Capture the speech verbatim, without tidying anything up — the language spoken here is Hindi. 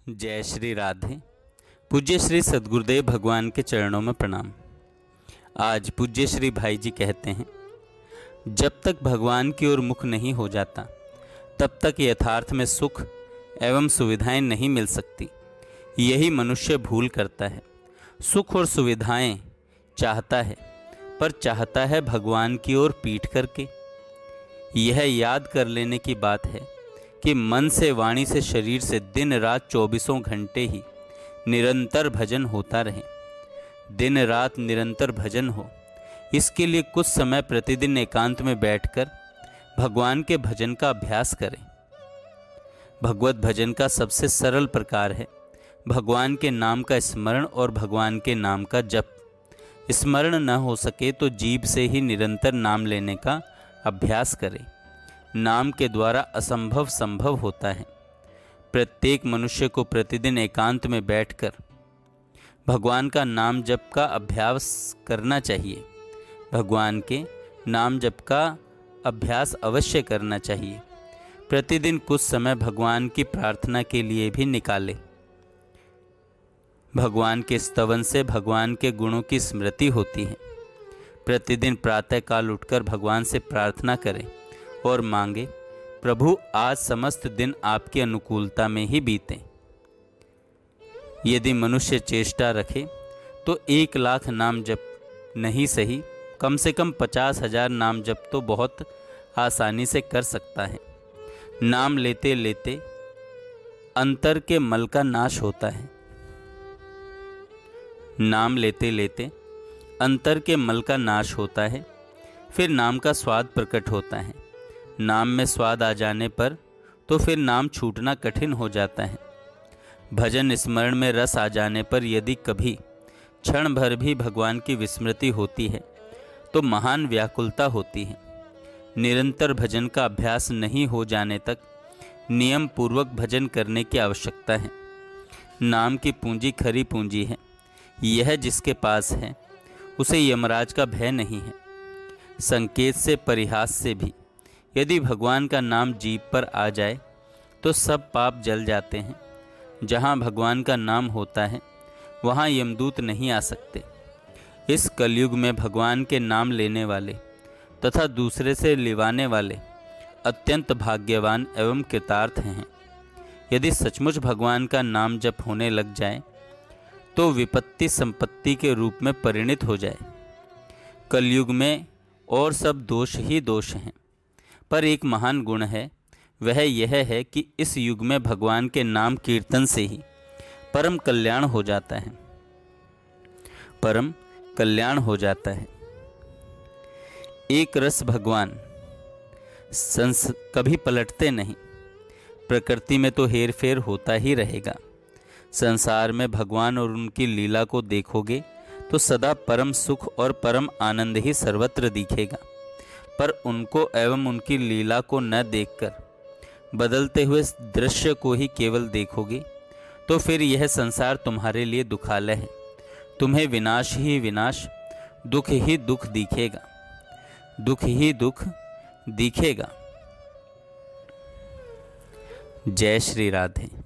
जय श्री राधे। पूज्य श्री सद्गुरुदेव भगवान के चरणों में प्रणाम। आज पूज्य श्री भाई जी कहते हैं, जब तक भगवान की ओर मुख नहीं हो जाता तब तक यथार्थ में सुख एवं सुविधाएं नहीं मिल सकती। यही मनुष्य भूल करता है। सुख और सुविधाएं चाहता है, पर चाहता है भगवान की ओर पीठ करके। यह याद कर लेने की बात है कि मन से, वाणी से, शरीर से दिन रात चौबीसों घंटे ही निरंतर भजन होता रहे। दिन रात निरंतर भजन हो, इसके लिए कुछ समय प्रतिदिन एकांत में बैठकर भगवान के भजन का अभ्यास करें। भगवत भजन का सबसे सरल प्रकार है भगवान के नाम का स्मरण और भगवान के नाम का जप। स्मरण न हो सके तो जीभ से ही निरंतर नाम लेने का अभ्यास करें। नाम के द्वारा असंभव संभव होता है। प्रत्येक मनुष्य को प्रतिदिन एकांत में बैठकर भगवान का नाम जप का अभ्यास करना चाहिए। भगवान के नाम जप का अभ्यास अवश्य करना चाहिए। प्रतिदिन कुछ समय भगवान की प्रार्थना के लिए भी निकालें। भगवान के स्तवन से भगवान के गुणों की स्मृति होती है। प्रतिदिन प्रातःकाल उठकर भगवान से प्रार्थना करें और मांगे, प्रभु आज समस्त दिन आपकी अनुकूलता में ही बीते। यदि मनुष्य चेष्टा रखे तो एक लाख नाम जप नहीं सही, कम से कम पचास हजार नाम जप तो बहुत आसानी से कर सकता है। नाम लेते लेते अंतर के मल का नाश होता है। नाम लेते लेते अंतर के मल का नाश होता है। फिर नाम का स्वाद प्रकट होता है। नाम में स्वाद आ जाने पर तो फिर नाम छूटना कठिन हो जाता है। भजन स्मरण में रस आ जाने पर यदि कभी क्षण भर भी भगवान की विस्मृति होती है तो महान व्याकुलता होती है। निरंतर भजन का अभ्यास नहीं हो जाने तक नियम पूर्वक भजन करने की आवश्यकता है। नाम की पूंजी खरी पूंजी है। यह जिसके पास है उसे यमराज का भय नहीं है। संकेत से, परिहास से भी यदि भगवान का नाम जीभ पर आ जाए तो सब पाप जल जाते हैं। जहाँ भगवान का नाम होता है वहाँ यमदूत नहीं आ सकते। इस कलयुग में भगवान के नाम लेने वाले तथा दूसरे से लिवाने वाले अत्यंत भाग्यवान एवं कृतार्थ हैं। यदि सचमुच भगवान का नाम जप होने लग जाए तो विपत्ति संपत्ति के रूप में परिणित हो जाए। कलयुग में और सब दोष ही दोष हैं, पर एक महान गुण है। वह यह है कि इस युग में भगवान के नाम कीर्तन से ही परम कल्याण हो जाता है। परम कल्याण हो जाता है। एक रस भगवान संस कभी पलटते नहीं। प्रकृति में तो हेर फेर होता ही रहेगा। संसार में भगवान और उनकी लीला को देखोगे तो सदा परम सुख और परम आनंद ही सर्वत्र दिखेगा। पर उनको एवं उनकी लीला को न देखकर बदलते हुए दृश्य को ही केवल देखोगे तो फिर यह संसार तुम्हारे लिए दुखालय है। तुम्हें विनाश ही विनाश, दुख ही दुख दिखेगा। दुख ही दुख दिखेगा। जय श्री राधे।